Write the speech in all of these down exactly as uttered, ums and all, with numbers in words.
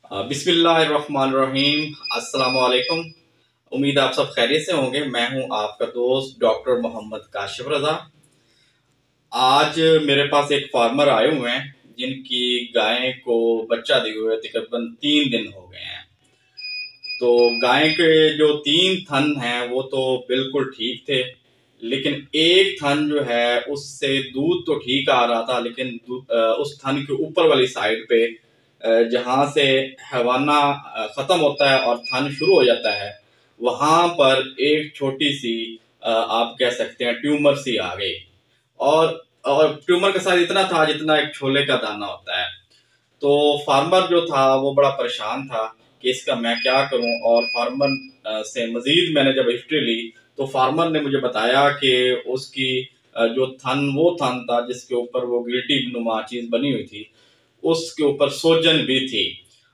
बिस्मिल्लाहिर्रहमानिर्रहीम। अस्सलाम वालेकुम। उम्मीद आप सब खैरियत से होंगे। मैं हूं आपका दोस्त डॉक्टर मोहम्मद काशिफ रजा। आज मेरे पास एक फार्मर आए हुए हैं जिनकी गाय को बच्चा दिए हुए तकरीबन तीन दिन हो गए हैं। तो गाय के जो तीन थन हैं वो तो बिल्कुल ठीक थे, लेकिन एक थन जो है उससे दूध तो ठीक आ रहा था, लेकिन उस थन के ऊपर वाली साइड पे जहां से हवाना खत्म होता है और थन शुरू हो जाता है, वहां पर एक छोटी सी आप कह सकते हैं ट्यूमर सी आ गई। और और ट्यूमर का साइज इतना था जितना एक छोले का दाना होता है। तो फार्मर जो था वो बड़ा परेशान था कि इसका मैं क्या करूं। और फार्मर से मजीद मैंने जब हिस्ट्री ली तो फार्मर ने मुझे बताया कि उसकी जो थन वो थन था जिसके ऊपर वो गिल्टी नुमा चीज बनी हुई थी, उसके ऊपर सोजन भी थी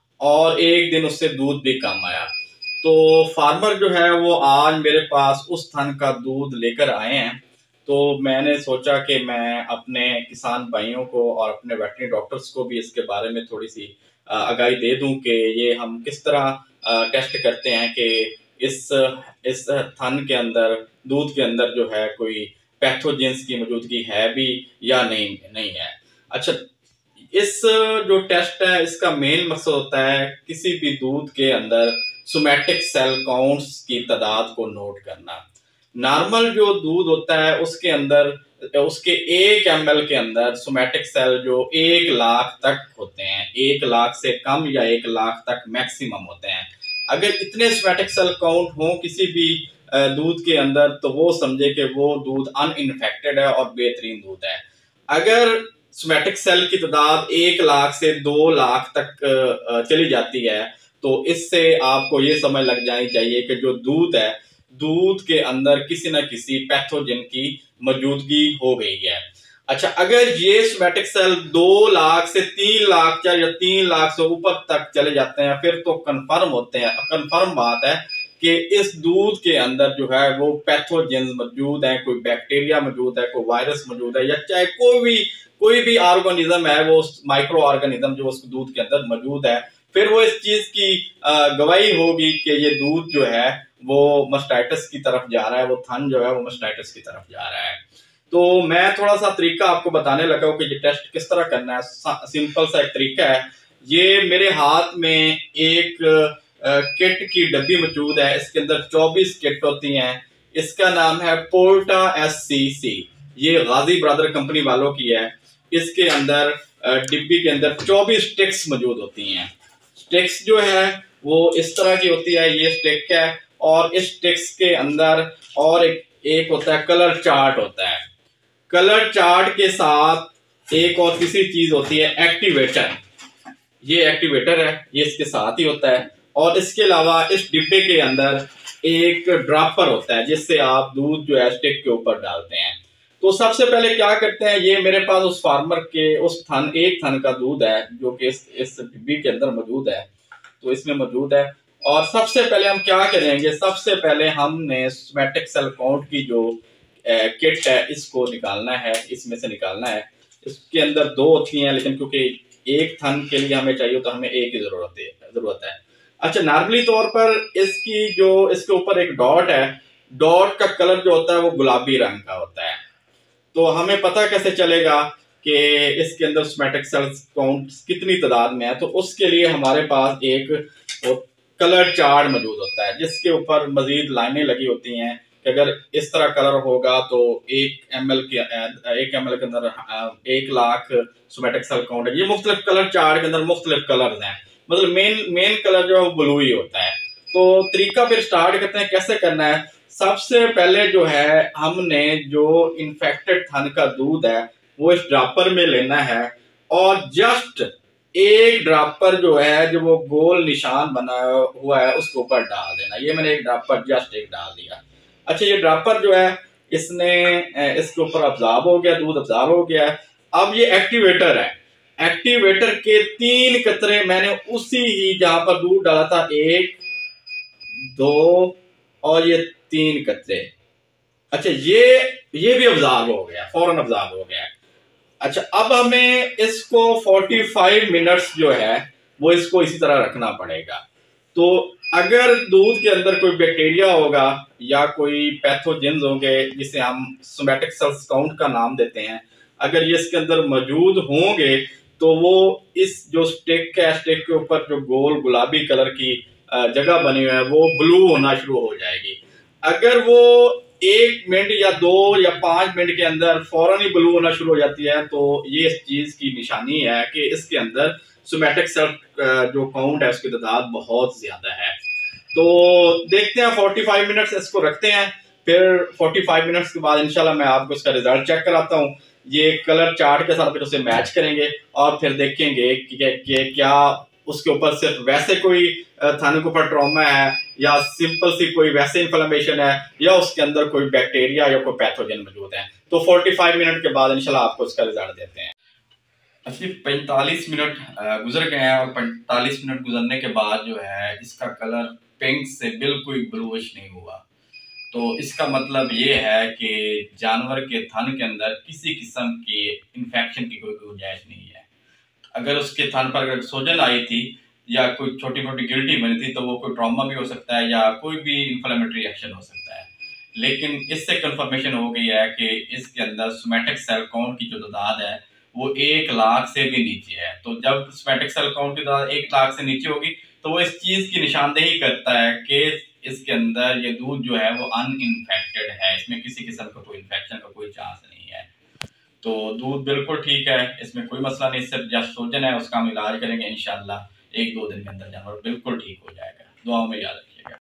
और एक दिन उससे दूध भी कम आया। तो फार्मर जो है वो आज मेरे पास उस थन का दूध लेकर आए हैं। तो मैंने सोचा कि मैं अपने किसान भाइयों को और अपने वेटरनरी डॉक्टर्स को भी इसके बारे में थोड़ी सी आगाही दे दूं कि ये हम किस तरह टेस्ट करते हैं कि इस इस थन के अंदर, दूध के अंदर जो है कोई पैथोजेंस की मौजूदगी है भी या नहीं नहीं है। अच्छा, इस जो टेस्ट है इसका मेन मकसद होता है किसी भी दूध के अंदर सोमैटिक सेल काउंट्स की तादाद को नोट करना। नॉर्मल जो दूध होता है उसके अंदर, उसके एक एम एल के अंदर सोमैटिक सेल जो एक लाख तक होते हैं, एक लाख से कम या एक लाख तक मैक्सिमम होते हैं। अगर इतने सोमैटिक सेल काउंट हो किसी भी दूध के अंदर तो वो समझे कि वो दूध अनइन्फेक्टेड है और बेहतरीन दूध है। अगर सोमैटिक सेल की तादाद एक लाख से दो लाख तक चली जाती है तो इससे आपको ये समझ लग जानी चाहिए कि जो दूध है, दूध के अंदर किसी न किसी पैथोजन की मौजूदगी हो गई है। अच्छा, अगर ये सोमैटिक सेल दो लाख से तीन लाख या तीन लाख से ऊपर तक चले जाते हैं फिर तो कंफर्म होते हैं, कंफर्म बात है कि इस दूध के अंदर जो है वो पैथोजेंस मौजूद है, कोई बैक्टीरिया मौजूद है, कोई वायरस मौजूद है, या चाहे कोई भी कोई भी ऑर्गेनिज्म है, वो माइक्रो ऑर्गेनिज्म जो उस दूध के अंदर मौजूद है। फिर वो इस चीज की गवाही होगी कि ये दूध जो है वो मस्टाइटिस की तरफ जा रहा है, वो थन जो है वो मस्टाइटिस की तरफ जा रहा है। तो मैं थोड़ा सा तरीका आपको बताने लगा हूं कि ये टेस्ट किस तरह करना है। सिंपल सा एक तरीका है। ये मेरे हाथ में एक किट की डब्बी मौजूद है, इसके अंदर चौबीस किट होती हैं। इसका नाम है पोर्टा एस सी सी, ये गाजी ब्रदर कंपनी वालों की है। इसके अंदर डिब्बी के अंदर चौबीस स्टिक्स मौजूद होती हैं। स्टिक्स जो है वो इस तरह की होती है, ये स्टिक है, और इस स्टिक्स के अंदर और एक, एक होता है कलर चार्ट होता है। कलर चार्ट के साथ एक और तीसरी चीज होती है एक्टिवेटर। ये एक्टिवेटर है, ये इसके साथ ही होता है। और इसके अलावा इस डिब्बे के अंदर एक ड्रॉपर होता है जिससे आप दूध जो है स्टिक के ऊपर डालते हैं। तो सबसे पहले क्या करते हैं, ये मेरे पास उस फार्मर के उस थन एक थन का दूध है जो कि इस इस डिब्बी के अंदर मौजूद है, तो इसमें मौजूद है। और सबसे पहले हम क्या करेंगे, सबसे पहले हमने सोमैटिक सेल काउंट की जो किट है इसको निकालना है, इसमें से निकालना है। इसके अंदर दो होती हैं, लेकिन क्योंकि एक थन के लिए हमें चाहिए तो हमें एक की जरूरत है जरूरत है अच्छा, नॉर्मली तौर पर इसकी जो इसके ऊपर एक डॉट है, डॉट का कलर जो होता है वो गुलाबी रंग का होता है। तो हमें पता कैसे चलेगा कि इसके अंदर सोमैटिक सेल काउंट कितनी तादाद में है, तो उसके लिए हमारे पास एक कलर चार्ट मौजूद होता है जिसके ऊपर मजीद लाइनें लगी होती हैं कि अगर इस तरह कलर होगा तो एक एम एल के एक एम एल के अंदर एक लाख सोमैटिक सेल काउंट है। ये मुख्तलिफ कलर चार्ट के अंदर मुख्तलिफ कलर हैं, मतलब मेन मेन कलर जो है वो ब्लू ही होता है। तो तरीका फिर स्टार्ट करते हैं कैसे करना है। सबसे पहले जो है हमने जो इन्फेक्टेड थन का दूध है वो इस ड्रॉपर में लेना है और जस्ट एक ड्रॉपर जो है जो वो गोल निशान बना हुआ है उसके ऊपर डाल देना। ये मैंने एक ड्रॉपर जस्ट एक डाल दिया। अच्छा, ये ड्रॉपर जो है इसने इसके ऊपर अब्जॉर्ब हो गया, दूध अब्जॉर्ब हो गया। अब ये एक्टिवेटर है, एक्टिवेटर के तीन कतरे मैंने उसी ही जहां पर दूध डाला था, एक दो और ये तीन कतरे। अच्छा, ये ये भी अब्जॉर्ब हो गया, फौरन अब्जॉर्ब हो गया। अच्छा, अब हमें इसको पैंतालीस मिनट्स जो है वो इसको इसी तरह रखना पड़ेगा। तो अगर दूध के अंदर कोई बैक्टीरिया होगा या कोई पैथोजेंस होंगे जिसे हम सोमैटिक सेल्स काउंट का नाम देते हैं, अगर ये इसके अंदर मौजूद होंगे तो वो इस जो स्टिक है, स्टिक के ऊपर जो गोल गुलाबी कलर की जगह बनी हुई है वो ब्लू होना शुरू हो जाएगी। अगर वो एक मिनट या दो या पांच मिनट के अंदर फौरन ही ब्लू होना शुरू हो जाती है तो ये इस चीज की निशानी है कि इसके अंदर सोमैटिक सेल जो काउंट है उसकी तादाद बहुत ज्यादा है। तो देखते हैं पैंतालीस मिनट्स इसको रखते हैं, फिर पैंतालीस मिनट्स के बाद इंशाल्लाह मैं आपको इसका रिजल्ट चेक कराता हूँ। ये कलर चार्ट के साथ फिर उसे मैच करेंगे और फिर देखेंगे कि, कि क्या उसके ऊपर सिर्फ वैसे कोई थाने के ऊपर ट्रॉमा है या सिंपल सी कोई वैसे इन्फ्लेमेशन है या उसके अंदर कोई बैक्टीरिया या कोई पैथोजन मौजूद है। तो पैंतालीस मिनट के बाद इंशाल्लाह आपको इसका रिजल्ट देते हैं। अच्छी पैंतालीस मिनट गुजर गए हैं और पैंतालीस मिनट गुजरने के बाद जो है इसका कलर पिंक से बिल्कुल ब्लूइश नहीं हुआ। तो इसका मतलब ये है कि जानवर के थन के अंदर किसी किस्म की इन्फेक्शन की कोई गुंजाइश नहीं है। अगर उसके थन पर अगर सोजन आई थी या कोई छोटी मोटी गिल्टी बनी थी तो वो कोई ट्रॉमा भी हो सकता है या कोई भी इन्फ्लेमेटरी एक्शन हो सकता है। लेकिन इससे कंफर्मेशन हो गई है कि इसके अंदर सोमैटिक सेल काउंट की जो तादाद है वो एक लाख से भी नीचे है। तो जब सोमैटिक सेल काउंट की तादाद एक लाख से नीचे होगी तो वो इस चीज की निशानदेही करता है कि इसके अंदर ये दूध जो है वो अनइन्फेक्टेड है, इसमें किसी किस्म का कोई इन्फेक्शन का कोई चांस नहीं है। तो दूध बिल्कुल ठीक है, इसमें कोई मसला नहीं, सिर्फ जस्ट सोजन है उसका हम इलाज करेंगे इंशाल्लाह एक दो दिन के अंदर जानवर बिल्कुल ठीक हो जाएगा। दुआओं में याद रखें।